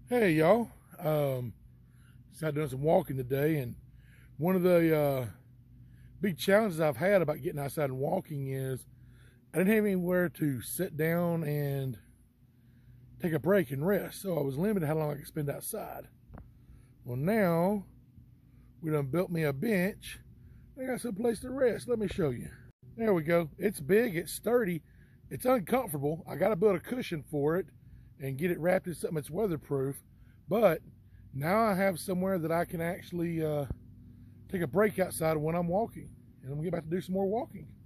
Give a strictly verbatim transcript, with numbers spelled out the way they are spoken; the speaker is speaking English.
Hey y'all, um, decided doing some walking today, and one of the uh, big challenges I've had about getting outside and walking is I didn't have anywhere to sit down and take a break and rest, so I was limited how long I could spend outside. Well, now we done built me a bench. I got some place to rest. Let me show you. There we go. It's big, it's sturdy, it's uncomfortable. I got to build a cushion for it and get it wrapped in something that's weatherproof. But now I have somewhere that I can actually uh, take a break outside when I'm walking. And I'm gonna get back to do some more walking.